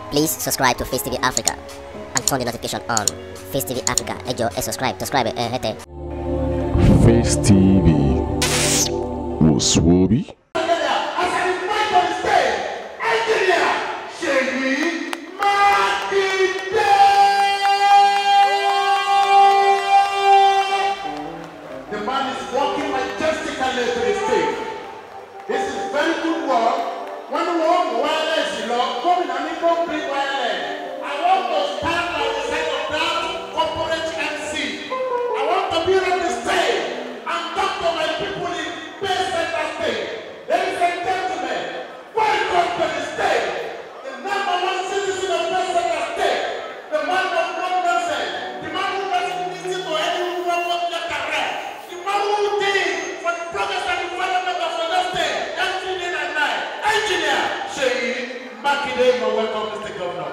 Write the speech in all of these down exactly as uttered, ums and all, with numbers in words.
Please subscribe to Face T V Africa and turn the notification on. Face T V Africa, ẹ jọ̀ọ́ ẹ subscribe, subscribe ẹ hẹ́tẹ̀. Face T V was Swoby. The man is walking majestically to the stage. This is very good work. When you walk wireless, you know, come in and you don't bring wireless. I want to stand at the side of that corporate M C. I want to be on the stage and talk to my people in Bay Center State. Ladies and gentlemen, welcome to the stage. The number one citizen of Bay Center State. The man of no nonsense. The man who doesn't listen to anyone who wants to correct. The man who did for the progress and development of the state. Every day and night. Engineer Seyi Makinde, you're welcome, Mister Governor.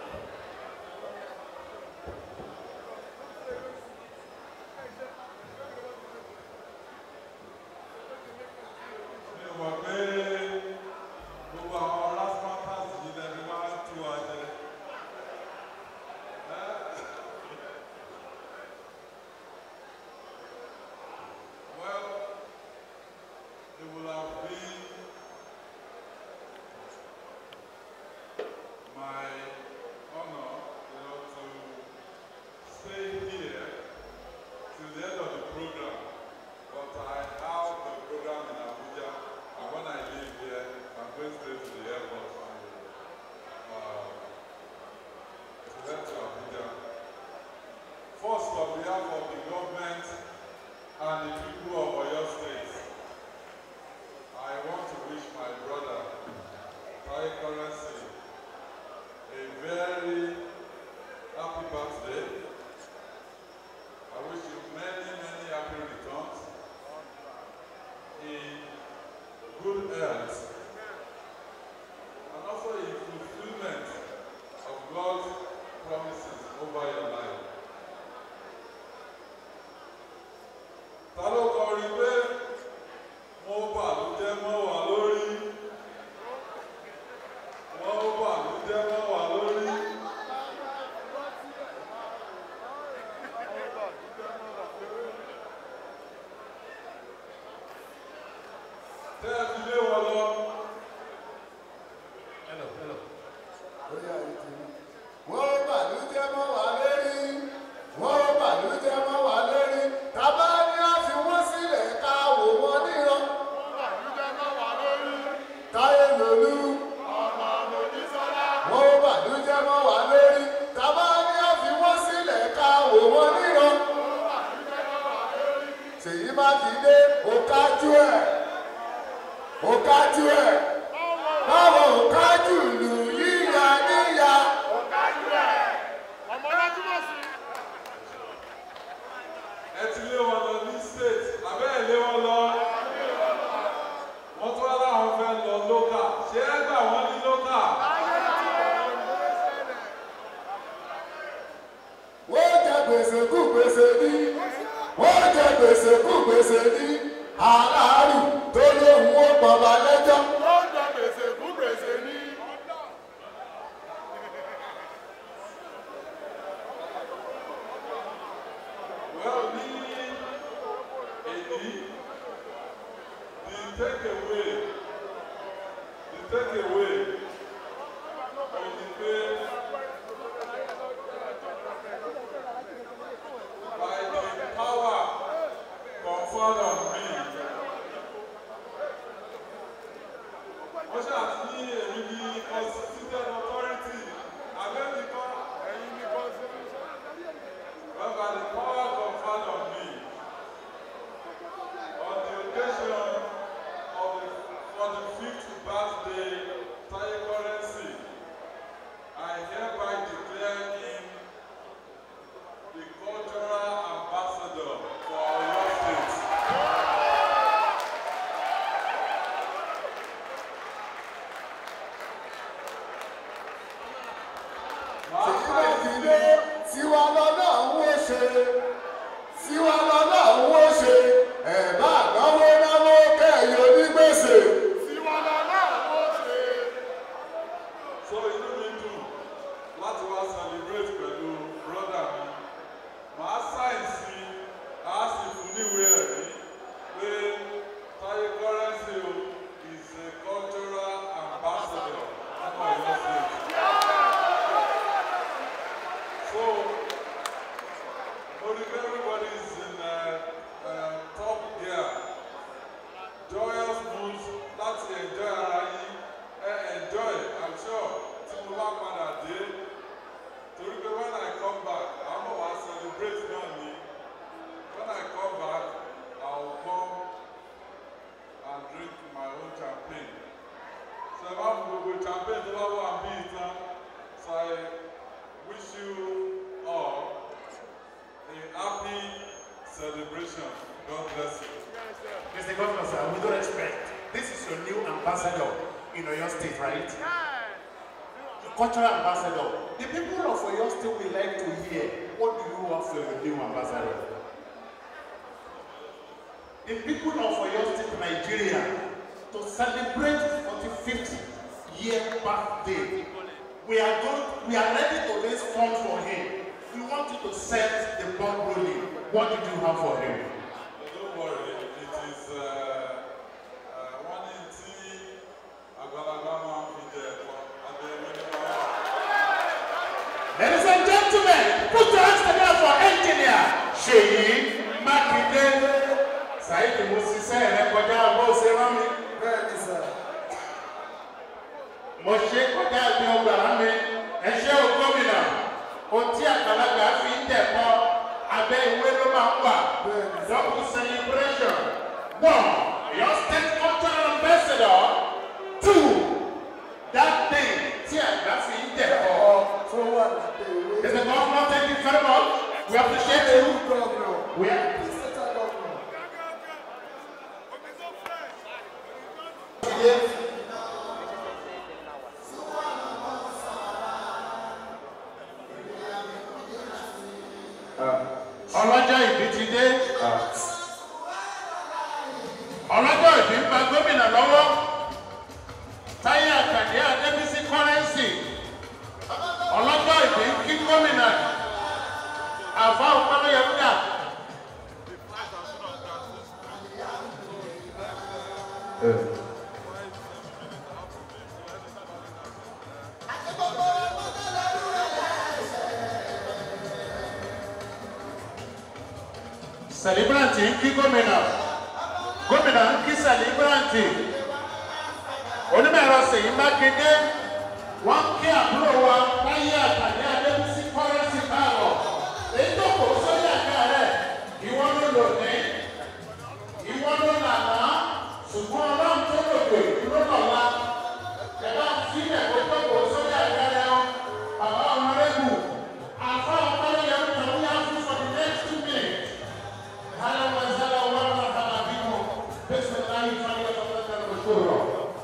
First, on behalf of the government and the people of Oyo State, I want to wish my brother, Tai Currency, a very happy birthday. I wish you many, many happy returns in good health and also in fulfillment of God's promises over your life. Ta ló kọrin pé mo bà ló jẹ́ mọ́ wà lórí? Wọ́n bà ló jẹ́ mọ́ wà lórí? Tẹ́ ẹ fi lé wọn lọ. Hello, hello. Wọ́n bà ló jẹ́ mọ́ wà lórí. Wọ́n bà ló jẹ́ mọ́ wà lórí. Tàbá ní a fi wọ́n sílẹ̀ ká wò wọ́n níran. Táyé lòlú. Wọ́n bà ló jẹ́ mọ́ wà lórí. Tàbá ní a fi wọ́n sílẹ̀ ká wò wọ́n níran. Ṣèyí Mákindé ó kájú ẹ̀. Ó kájú ẹ̀. Báwo ó kájú lù yíya níyà. Ẹ ti lé wọn lọ ní state, àbẹ́ ẹ̀ lé wọn lọ. Wọ́n tún wá láwọn fẹ́ lọ local. Ṣé ẹ gbà wọ́n ní local? Wọ́n jẹ gbèsè kú gbèsè ní. Wọ́n jẹ gbèsè kú gbèsè ní. Aláàrù tó lóhùn ó pọ̀ba lẹ́jọ́. Wọ́n jẹ gbèsè kú gbèsè ní. Well, ní èyí, the takeaway, the takeaway of the pay by the power conferred on me. Wọ́n ṣáà ní èmi ní constituted authority, America, ẹ̀yin ní constitution. Well, by the power conferred on me, on the occasion of the forty-fifth birthday Tai Currency, I hereby declare him the cultural ambassador for Oyo State. Ṣèyí Mákindé tiwa lọ́nà ń wó ṣe. Tiwa lọ́nà ń wó ṣe. Ẹ̀bá náwó náwó kẹ́yìn onígbèsè. Tiwa lọ́nà ń wó ṣe. So inú mi dùn ambassador in Oyo State, right? Cultural ambassador. The people of Oyo State would like to hear, what do you have for your new ambassador? The people of Oyo State, Nigeria, to celebrate forty-fifth year birthday, we are going, we are ready to raise funds for him. We want you to set the ball rolling. What did you have for him? Don't worry, it is uh, uh, one eighty Agalagama Video. Ladies and gentlemen, put your hands together for engineer Seyi Makinde. Saidi Musise rekoja bo se ran mi. Bẹ́ẹ̀ni sà. Mo ṣe kọjá bí ọgbà rán mi. Ẹ ṣé o gómìnà. Ohun tí àgbàlagbà fi ń dẹ̀kọ́ abẹ́ ìwé ló máa ń wà. Double celebration. One, your state cultural ambassador. Two, that thing tí àgbà fi ń dẹ̀kọ́. Mister Governor, thank you very much. We appreciate you. We appreciate ọlọ́jọ́ ìbí ti dé. Ọlọ́jọ́ ìbí ń gba gómìnà lọ́wọ́. Táyé Àkàndé Adébísí Kọ́rẹ́nsì. Ọlọ́jọ́ ìbí ń kí gómìnà. Àfá Òpálóyẹ̀múdà. Celebrant ń kí gómìnà. Gómìnà ń kí celebrant. Onímọ̀ ẹ̀rọ Ṣèyí Mákindé. Wọ́n kí àbúrò wa Táyé Àkàndé Adébísí Kọ́rẹ́nsì káàbọ̀. Èyí tó kò sórí àga rẹ̀, ìwọ ló lò ní. Ìwọ ló lànà. Ṣùgbọ́n ọlọ́run tó lòdò ìdúró lọ́la. Ẹ̀bá sílẹ̀ kó tó kò sórí àga rẹ̀ ọ́. Bàbá ọmọrẹ́gù. Àfá Òpálóyẹ̀múdà ó yá fún for the next two minutes. Hálà wà zálà wà wà hálà bímọ. Bẹ́sẹ̀ láyé fáyé ọ̀pọ̀lọpọ̀ lọ́sọ̀rọ̀.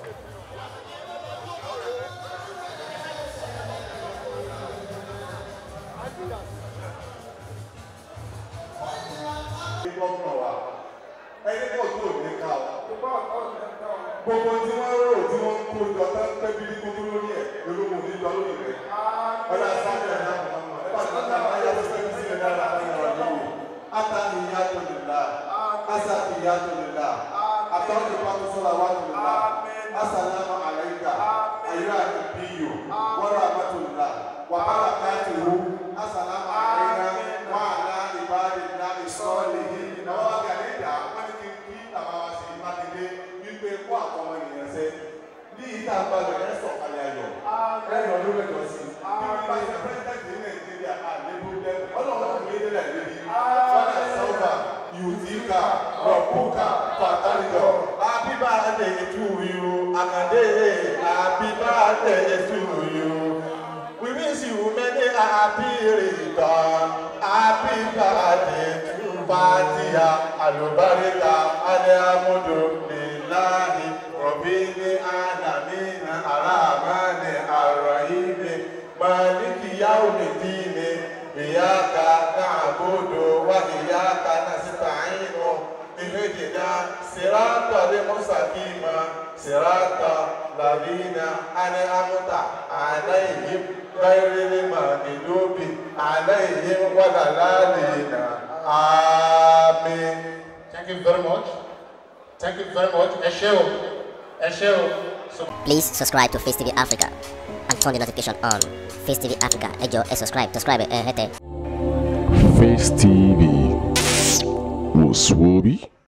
Ẹni pọ̀ tó ní ká o. Gbogbo tí wọ́n rò tí wọ́n ń kó jọ tá ń pẹ́ bíi kúkú lórí ẹ̀ olóhùn ní lọ lórí rẹ̀. Ọ̀dà sáfẹ́ ẹ̀dá Muhammad. Ẹ bá ti ká máa yá sọ́sẹ́ bí sílẹ̀ dára àwọn ọ̀rọ̀ yìí. Ata ni ìyá tó lè la. Asa ni ìyá tó lè la. Àtọ́jú pàtó sọ́la wá tó lè la. Asàlámù àlẹ́kà. Àyọ̀ àti bíyò. Wọ́n rà má tó lè la. Wàhálà káàtì wò. Asàlámù àlẹ́kà. Wọ́n àná ìbáraẹni ńlá ìsọ́ọ̀lì yìí. Àwọn akẹ́lẹ́ ìdá wọ́n ní kí n kí àwọn àṣẹ Mákindé wípé kó àkọ́mọ ènìyàn sẹ́. Ní ìta àgbàlẹ̀ ẹ̀ sọ̀kalẹ̀ ayọ̀. Ẹ̀yìn ọdún mẹ́jọ sí. Bí wọ́n bá ṣe pẹ́ẹ́tẹ́ẹ̀tì ní Nàìjíríà àlébú dẹ́ ọlọ́run kò ní délẹ̀ lébi. Fọ́nà sọ́ọ̀bà Yùtíkà Rọ̀bùkà Fàtàlìjọ. Happy birthday to you, Àkàndé. Happy birthday to you. We wish you many happy return. Happy birthday to Fatiha Alubarika Alhamdu Lillahi Rabbil Alamin Arrahmani Arrahim Maliki Yawmiddin Iyyaka na'budu wa iyyaka nasta'in Ihdina siratal mustaqim siratal ladzina an'amta 'alaihim ghayril maghdubi 'alaihim waladdallin. Amen. Thank you very much. Thank you very much. Ẹ ṣé o. Ẹ ṣé o. Please subscribe to Face T V Africa and turn the notification on. Face T V Africa, ẹ jọ̀ọ́ ẹ subscribe, subscribe ẹ hẹ́tẹ̀. Face T V was Swoby.